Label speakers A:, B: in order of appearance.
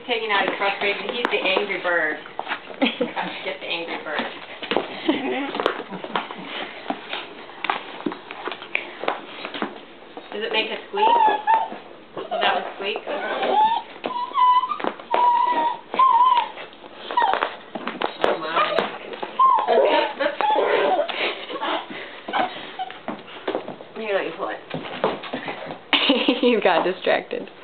A: taking out his frustration. He's the angry bird. Just the angry bird. Does it make a squeak? So that was squeak? Oh my. Here, let me pull it.
B: You got distracted.